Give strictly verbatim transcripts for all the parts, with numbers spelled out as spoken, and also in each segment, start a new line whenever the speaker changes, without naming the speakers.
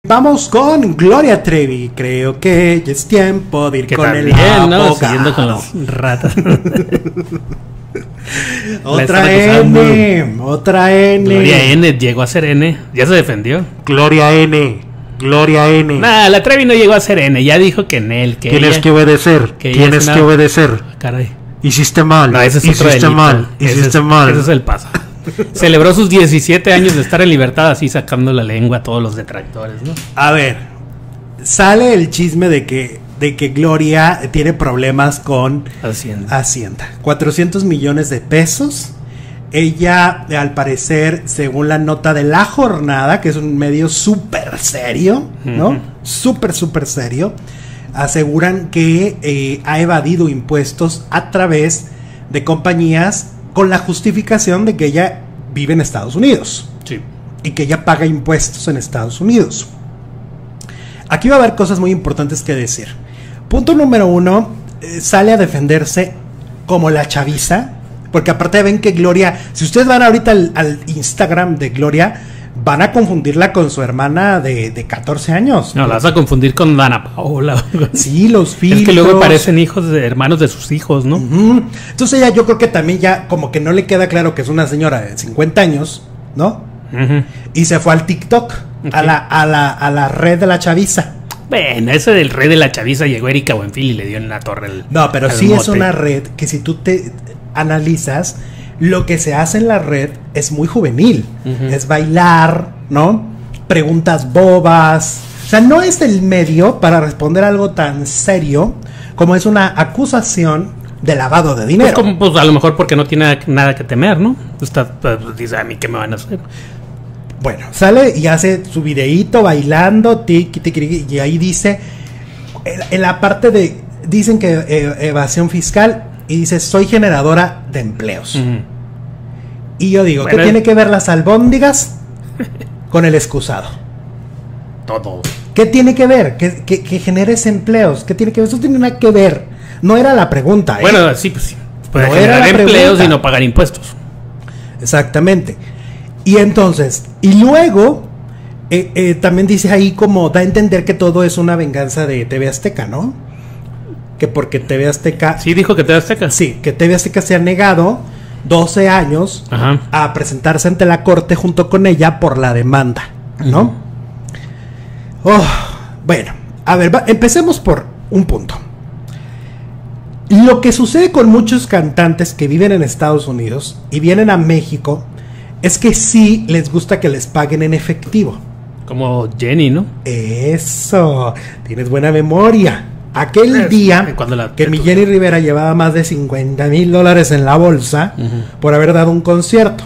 Vamos con Gloria Trevi. Creo que ya es tiempo de ir con el
abogado, ¿no?
abogado.
Siguiendo con las ratas.
Otra N, otra N.
Gloria N llegó a ser N. Ya se defendió.
Gloria N, Gloria N.
Nah, la Trevi no llegó a ser N. Ya dijo que en él. Que
Tienes
ella,
que obedecer.
que
Tienes
una...
que obedecer.
Caray.
Hiciste mal.
No, ese es otro
Hiciste
delito.
mal. Hiciste
ese es,
mal.
Ese es el paso. Celebró sus diecisiete años de estar en libertad, así sacando la lengua a todos los detractores, ¿no?
A ver, sale el chisme de que, de que Gloria tiene problemas con
Hacienda.
Hacienda. cuatrocientos millones de pesos. Ella, al parecer, según la nota de La Jornada, que es un medio súper serio, ¿no? Uh-huh. Súper, súper serio, aseguran que eh, ha evadido impuestos a través de compañías con la justificación de que ella vive en Estados Unidos.
Sí.
Y que ella paga impuestos en Estados Unidos. Aquí va a haber cosas muy importantes que decir. Punto número uno, eh, sale a defenderse como la chaviza, porque aparte ven que Gloria, si ustedes van ahorita al, al Instagram de Gloria, van a confundirla con su hermana de, de catorce años.
No, la vas a confundir con Dana Paola.
Sí, los filtros.
Es que luego parecen hijos de hermanos de sus hijos, ¿no?
Uh-huh. Entonces ella, yo creo que también ya como que no le queda claro que es una señora de cincuenta años, ¿no? Uh-huh. Y se fue al TikTok, okay. a, la, a, la, a la red de la chaviza.
Bueno, ese del red de la chaviza llegó Erika Buenfil y le dio en la torre el,
No, pero sí mote. Es una red que si tú te analizas, lo que se hace en la red es muy juvenil. Uh-huh. Es bailar, ¿no? Preguntas bobas. O sea, no es el medio para responder algo tan serio como es una acusación de lavado de dinero.
Pues, como, pues a lo mejor porque no tiene nada que temer, ¿no? Está, pues, dice, a mí qué me van a hacer.
Bueno, sale y hace su videíto bailando, tiqui, tiqui, y ahí dice, en, en la parte de, dicen que eh, evasión fiscal, y dice, soy generadora de empleos. Uh-huh. Y yo digo, bueno, ¿qué tiene que ver las albóndigas con el excusado?
Todo.
¿Qué tiene que ver? Que, que, que generes empleos. ¿Qué tiene que ver? Eso tiene nada que ver. No era la pregunta. ¿eh?
Bueno, sí, pues sí. Puede
no
generar
era
empleos
pregunta.
Y no pagar impuestos.
Exactamente. Y entonces, y luego, eh, eh, también dice ahí como, da a entender que todo es una venganza de T V Azteca, ¿no? Que porque T V Azteca...
Sí, dijo que T V Azteca.
Sí, que T V Azteca se ha negado doce años
Ajá.
a presentarse ante la corte junto con ella por la demanda, ¿no? Uh-huh. Oh, bueno, a ver, va, empecemos por un punto. Lo que sucede con muchos cantantes que viven en Estados Unidos y vienen a México es que sí les gusta que les paguen en efectivo.
Como Jenny, ¿no?
Eso, tienes buena memoria. Aquel es, día la, que mi Jenny Rivera llevaba más de cincuenta mil dólares en la bolsa uh-huh. por haber dado un concierto.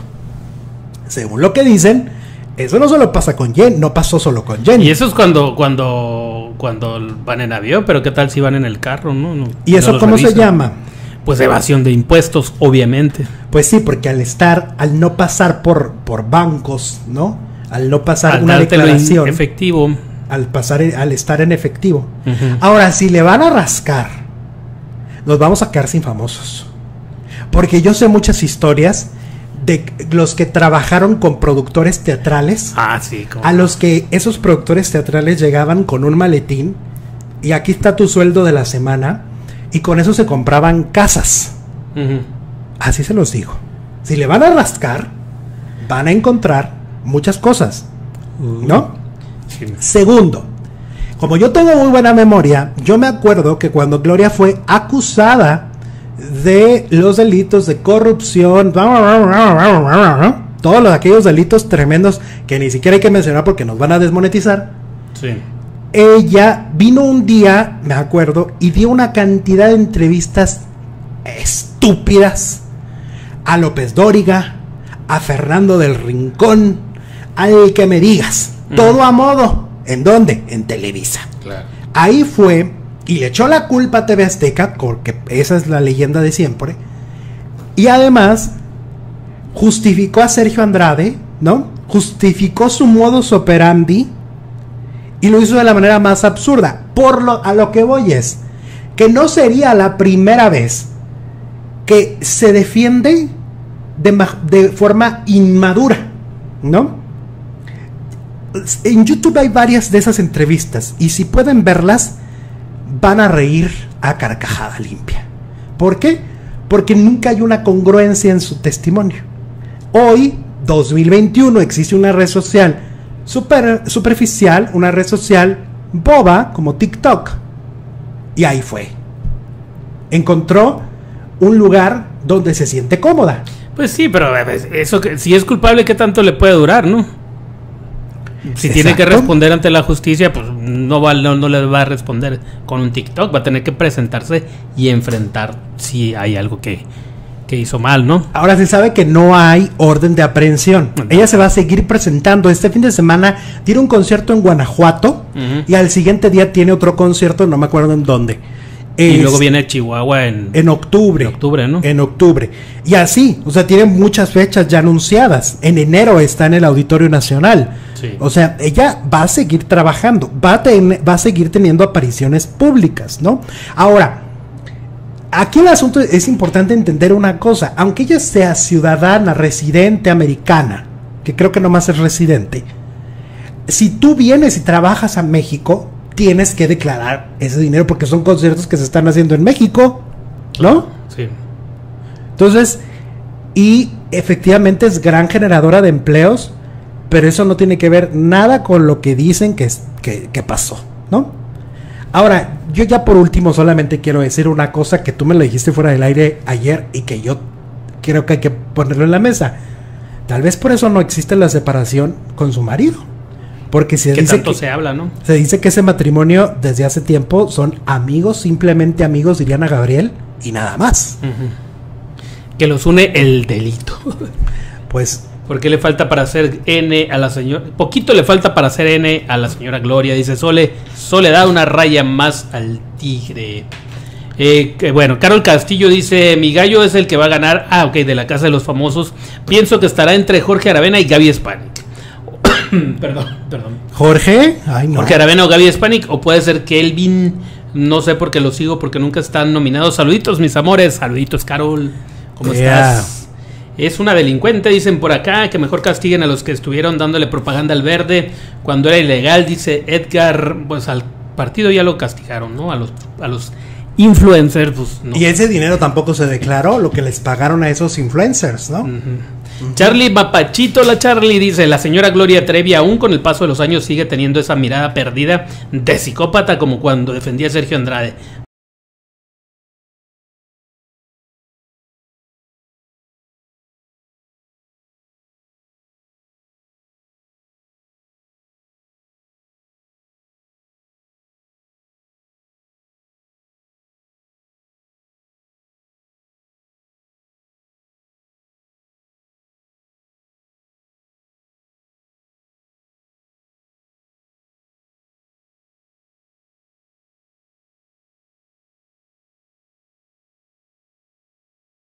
Según lo que dicen, eso no solo pasa con Jenny, no pasó solo con Jenny.
Y eso es cuando cuando cuando van en avión, pero ¿qué tal si van en el carro? ¿No? no
¿Y eso
no
cómo
revisan.
se llama?
Pues evasión de impuestos, obviamente.
Pues sí, porque al estar, al no pasar por, por bancos, ¿no? Al no pasar
al
una declaración.
En efectivo.
Al pasar, al estar en efectivo.
Uh-huh.
Ahora, si le van a rascar, nos vamos a quedar sin famosos. Porque yo sé muchas historias de los que trabajaron con productores teatrales.
Ah, sí.
A los que esos productores teatrales llegaban con un maletín y aquí está tu sueldo de la semana. Y con eso se compraban casas. Uh-huh. Así se los digo. Si le van a rascar, van a encontrar muchas cosas. Uh-huh. ¿No? Sí. Segundo, como yo tengo muy buena memoria, yo me acuerdo que cuando Gloria fue acusada de los delitos de corrupción, todos los, aquellos delitos tremendos que ni siquiera hay que mencionar porque nos van a desmonetizar.
Sí.
Ella vino un día, me acuerdo, y dio una cantidad de entrevistas estúpidas a López Dóriga, a Fernando del Rincón, al que me digas, uh-huh. todo a modo. ¿En dónde? En Televisa.
Claro.
Ahí fue y le echó la culpa a T V Azteca, porque esa es la leyenda de siempre, y además justificó a Sergio Andrade, ¿no? Justificó su modus operandi. Y lo hizo de la manera más absurda. Por lo, a lo que voy es que no sería la primera vez que se defiende de, de forma inmadura, ¿no? En YouTube hay varias de esas entrevistas y si pueden verlas, van a reír a carcajada limpia. ¿Por qué? Porque nunca hay una congruencia en su testimonio. Hoy, dos mil veintiuno, existe una red social super, superficial, una red social boba como TikTok. Y ahí fue. Encontró un lugar donde se siente cómoda.
Pues sí, pero eso que si es culpable, ¿qué tanto le puede durar, no? Si Exacto. tiene que responder ante la justicia, pues no, va, no, no le va a responder con un TikTok. Va a tener que presentarse y enfrentar si hay algo que, que hizo mal, ¿no?
Ahora se sabe que no hay orden de aprehensión. No. Ella se va a seguir presentando. Este fin de semana tiene un concierto en Guanajuato uh-huh. y al siguiente día tiene otro concierto, no me acuerdo en dónde.
Y es, luego viene Chihuahua en,
en octubre.
En octubre, ¿no?
En octubre. Y así, o sea, tiene muchas fechas ya anunciadas. En enero está en el Auditorio Nacional. Sí. O sea, ella va a seguir trabajando, va a, ten, va a seguir teniendo apariciones públicas, ¿no? Ahora, aquí el asunto es importante entender una cosa. Aunque ella sea ciudadana, residente americana, que creo que nomás es residente, si tú vienes y trabajas a México, tienes que declarar ese dinero porque son conciertos que se están haciendo en México, ¿no?
Sí.
Entonces, y efectivamente es gran generadora de empleos, pero eso no tiene que ver nada con lo que dicen que, que, que pasó, ¿no? Ahora, yo ya por último solamente quiero decir una cosa que tú me lo dijiste fuera del aire ayer y que yo creo que hay que ponerlo en la mesa. Tal vez por eso no existe la separación con su marido. Porque se dice
tanto
que
se habla, ¿no?
Se dice que ese matrimonio desde hace tiempo son amigos, simplemente amigos, dirían a Gabriel, y nada más.
Uh-huh. Que los une el delito.
Pues...
Porque le falta para hacer N a la señora... Poquito le falta para hacer N a la señora Gloria. Dice, Sole, Sole da una raya más al tigre. Eh, que, bueno, Carol Castillo dice, mi gallo es el que va a ganar. Ah, ok, de la Casa de los Famosos. Pienso que estará entre Jorge Aravena y Gaby Spanik. perdón, perdón.
¿Jorge? Ay, no.
Jorge Aravena o Gaby Spanik, o puede ser Kelvin, no sé por qué lo sigo, porque nunca están nominados. Saluditos, mis amores, saluditos, Carol, ¿cómo yeah. estás? Es una delincuente, dicen por acá, que mejor castiguen a los que estuvieron dándole propaganda al verde cuando era ilegal, dice Edgar. Pues al partido ya lo castigaron, ¿no? A los, a los influencers, pues no.
Y ese dinero tampoco se declaró, lo que les pagaron a esos influencers, ¿no?
Uh-huh. Charlie Mapachito, la Charlie dice, la señora Gloria Trevi aún con el paso de los años sigue teniendo esa mirada perdida de psicópata como cuando defendía a Sergio Andrade.